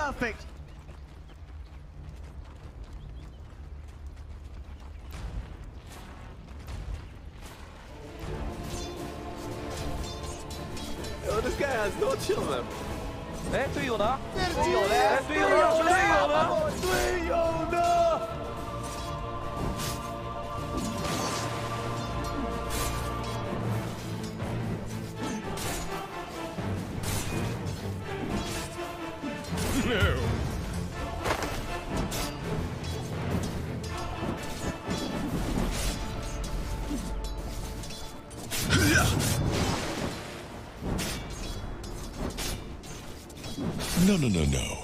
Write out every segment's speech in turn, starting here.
perfect. Oh, this guy has no children. 哎，队友呢？队友嘞？哎，队友呢？队友呢？ 队友呢？ No, no, no, no.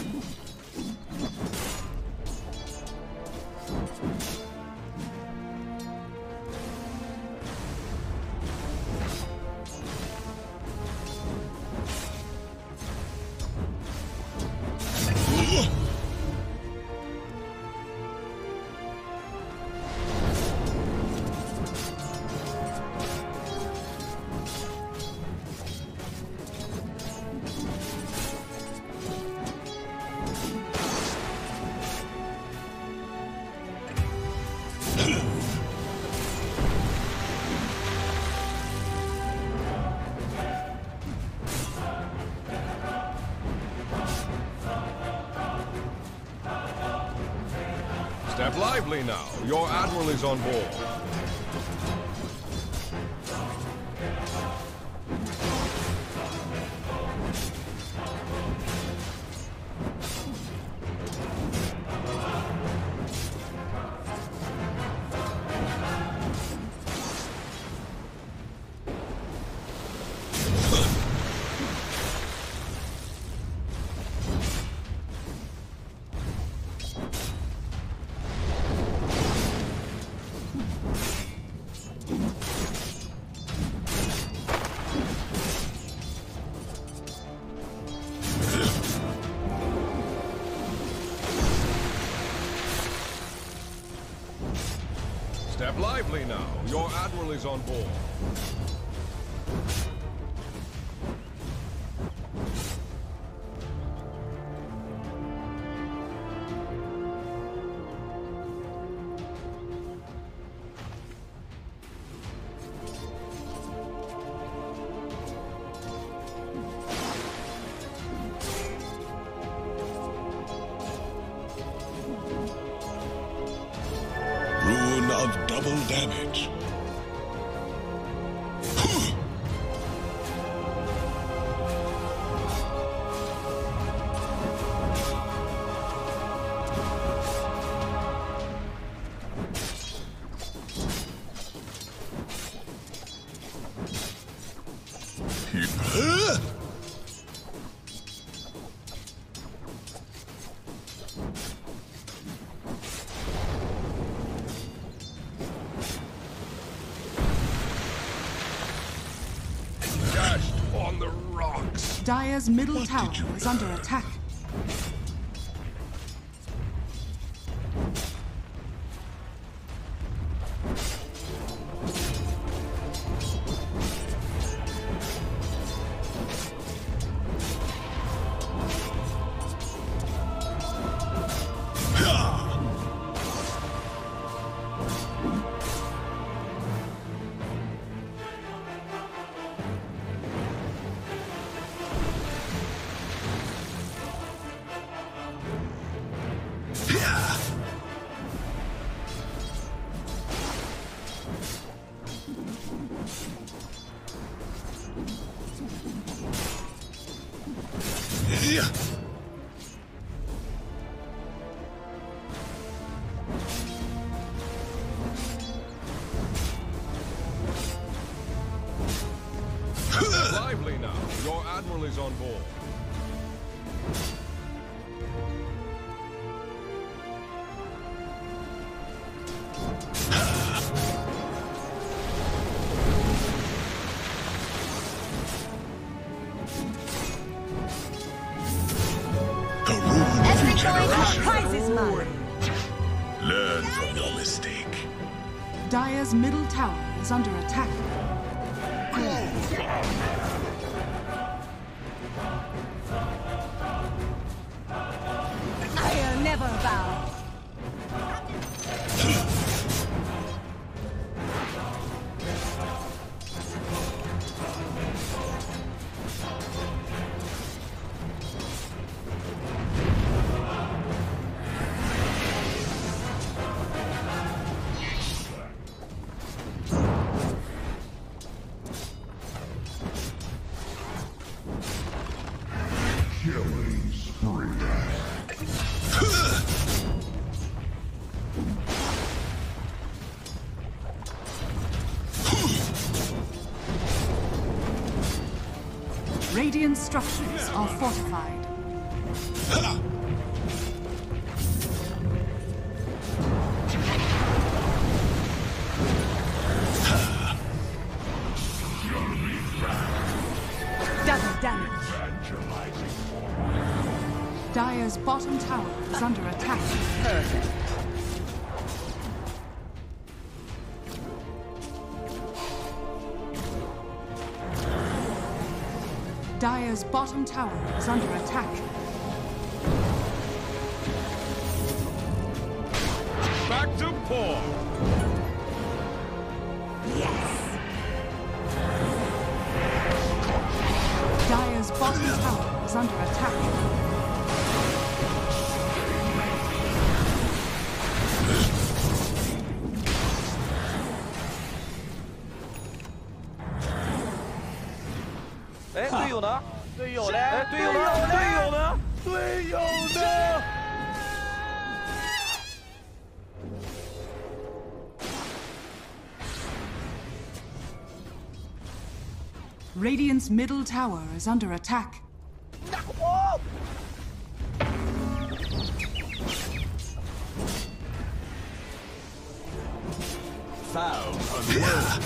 Step lively now. Your admiral is on board. Step lively now. Your admiral is on board. Rune of double damage. Dashed on the rocks. Dire's middle tower is under attack. Lively now. Your admiral is on board. The rune of regeneration. Prize is mine. Learn from your mistake. Dire's middle tower is under attack. Power bow. Killing spree. Radiant structures are fortified. Double damage. Dire's bottom tower is under attack. Perfect. Dire's bottom tower is under attack. Back to Paul. Dire's bottom tower is under attack. Eh, 队友呢？队友呢？哎，队友呢？队友呢？队友呢？ Radiant's middle tower is under attack. Foul unworthy.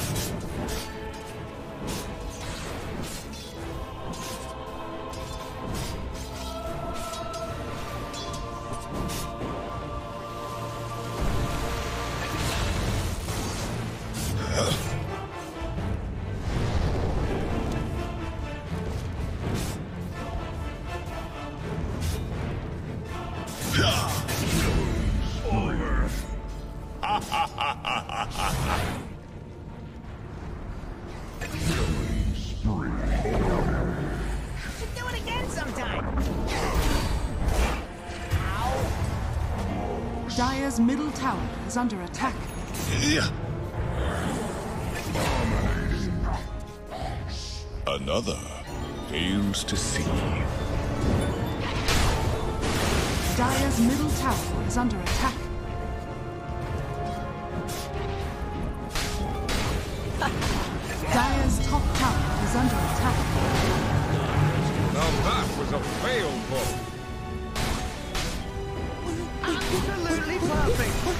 Do it again sometime. Dire's middle tower is under attack. Another fails to see. Dire's middle tower is under attack. Dire's top tower is under attack. Now that was a failed blow. Absolutely perfect.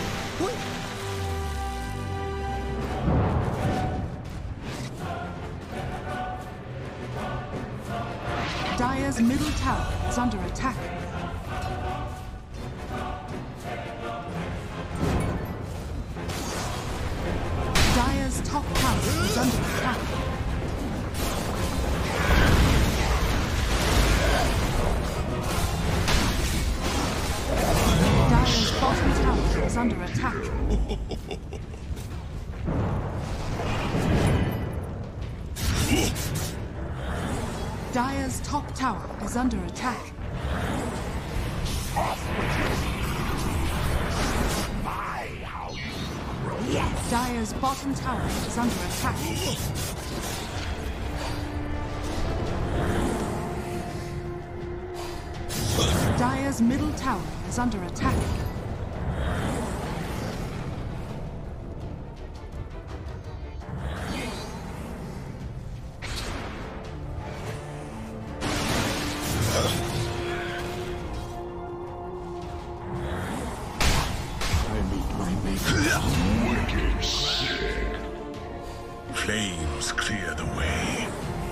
Dire's middle tower is under attack. Dire's top tower is under attack. Dire's bottom tower is under attack. Dire's top tower is under attack. Dire's bottom tower is under attack. Dire's middle tower is under attack. Wicked sick. Flames clear the way.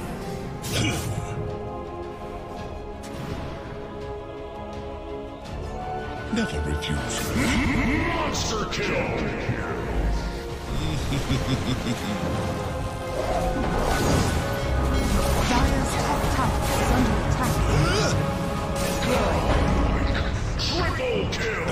Never refuse. Monster kill. Dire's top tower is under attack. Triple kill.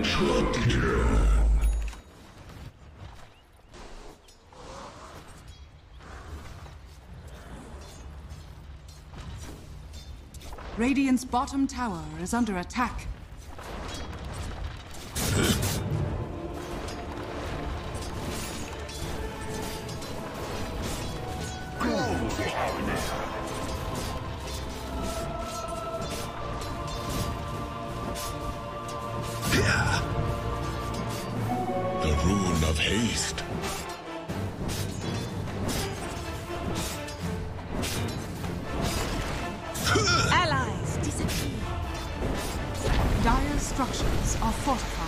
Radiant's bottom tower is under attack. The rune of haste. Allies disappear. Dire's structures are fortified.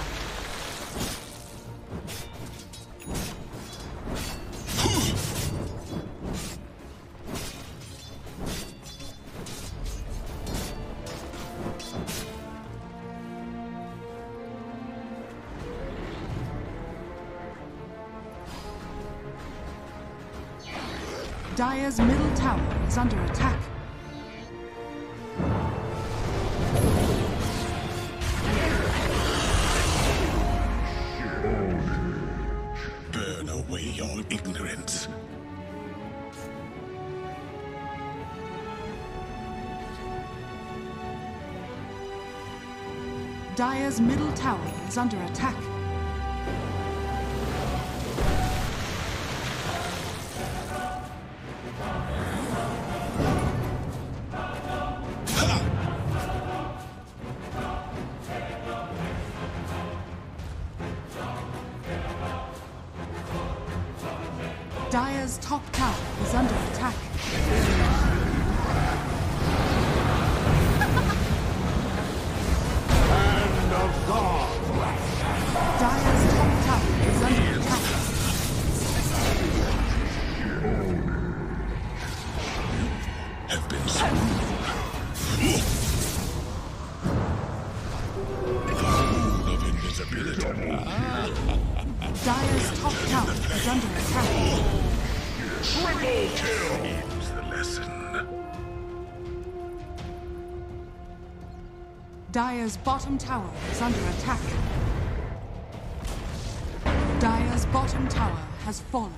Dire's middle tower is under attack. Burn away your ignorance. Dire's middle tower is under attack. Dire's top tower is under attack. Hand of God. Dire's top tower is under attack. Have been swooned. Rune of invisibility. Dire's top tower is under attack. Triple kill. Ends the lesson. Dire's bottom tower is under attack. Dire's bottom tower has fallen.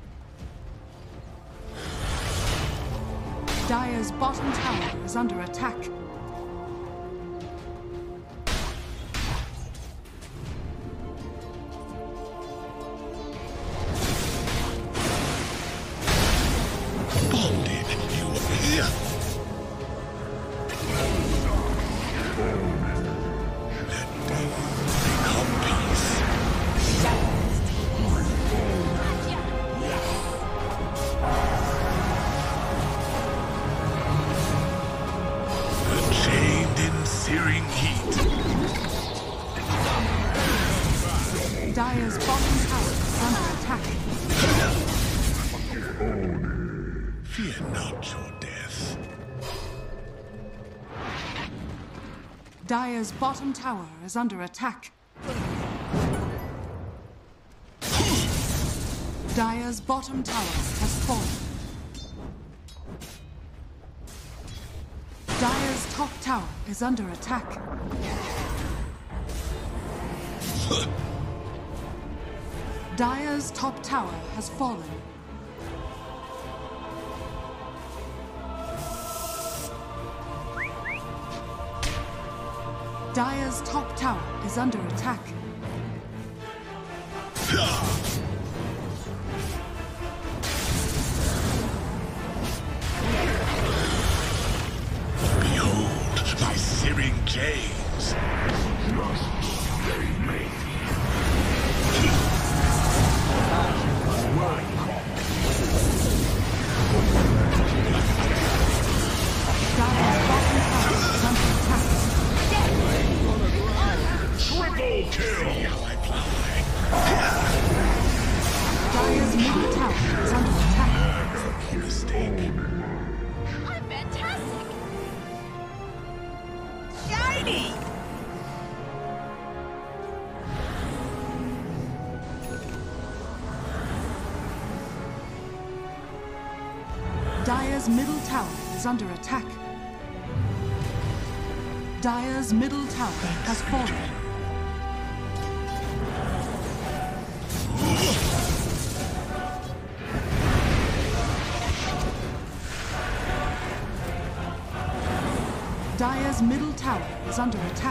Dire's bottom tower is under attack. Bonded, you are here. Let death become peace. Chained in searing heat. Dire's bottom tower is under attack. Fear not your death. Dire's bottom tower is under attack. Dire's bottom tower has fallen. Dire's top tower is under attack. Dire's top tower has fallen. Dire's top tower is under attack. Behold my searing chains. Dire's bottom tower is under attack. Triple kill. See how I fly. Dire's middle tower is under attack. Mistake. I'm fantastic. Shiny. Dire's middle tower is under attack. Dire's middle tower has fallen. Dire's middle tower is under attack.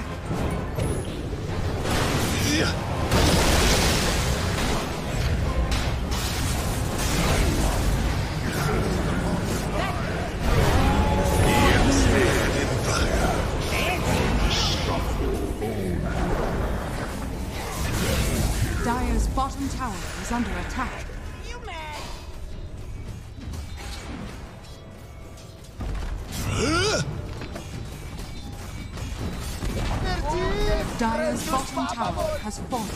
Dire's bottom tower is under attack. You mad? Dire's bottom tower has fallen.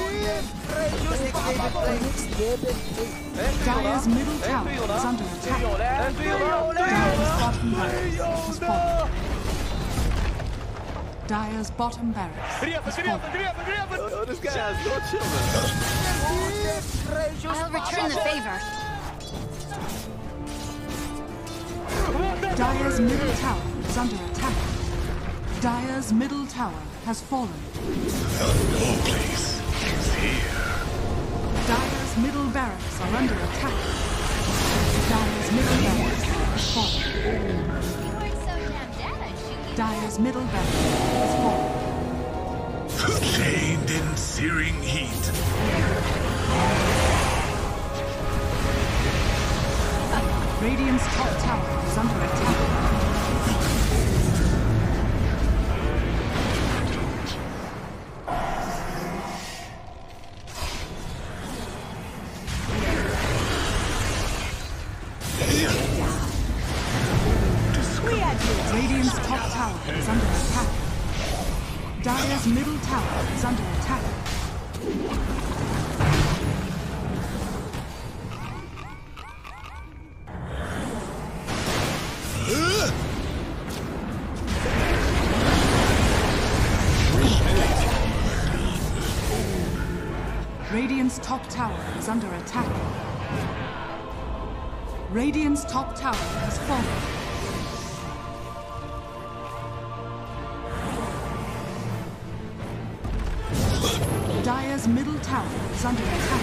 Dire's middle tower is under attack. Dire's bottom barracks has fallen. Dire's bottom barracks has fallen. Oh, this guy has no children. I'll return the favor. Dire's middle tower is under attack. Dire's middle tower has fallen. Your place is here. Dire's middle barracks are under attack. Dire's middle barracks has fallen. You weren't so damn dead, I'd shoot you. Dire's middle barracks has fallen. Chained in searing heat. Radiant's top tower is under attack. Radiant's top tower is under attack. Dire's middle tower is under attack. Radiant's top tower is under attack. Radiant's top tower has fallen. Dire's middle tower is under attack.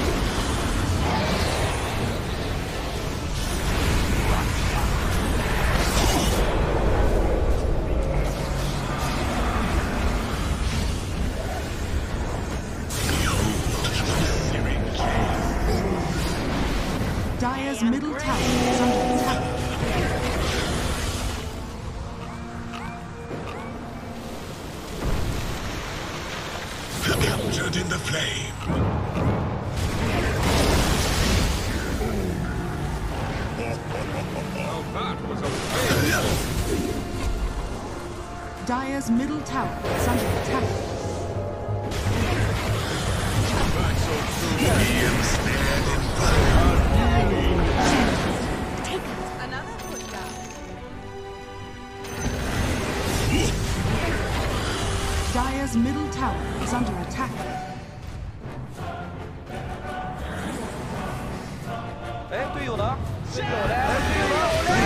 Dire's middle tower is under attack. Captured in the flame. Now that was a fail. Dire's middle tower is under attack. Another put down. Dire's middle tower is under attack. Eh, 队友呢？队友呢？队友呢？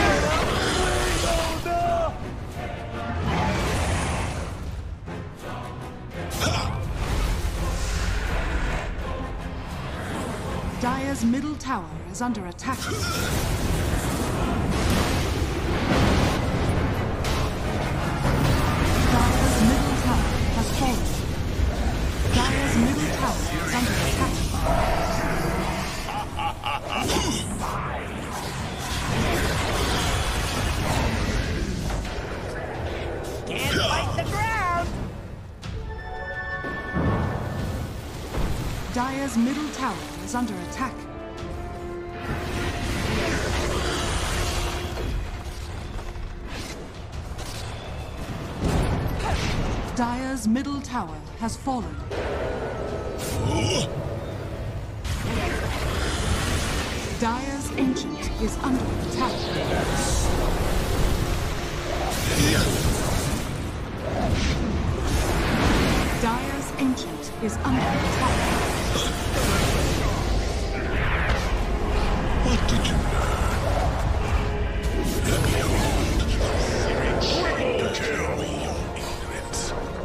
Dire's middle tower is under attack. Dire's middle tower has fallen. Dire's middle tower is under attack. Can't fight the ground. Dire's middle tower is under attack. Dire's middle tower has fallen. Dire's ancient is under attack. Dire's ancient is under attack. What did you learn? Behold, tell me your ignorance.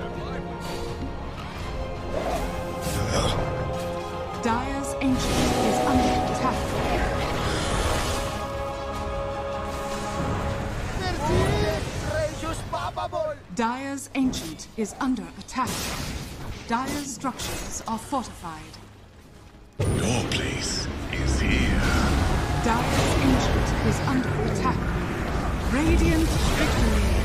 Dire's ancient is under attack. Precious Papa Ball! Dire's Ancient is under attack. Dire's structures are fortified. Your place is here. Dire's Ancient is under attack. Radiant victory.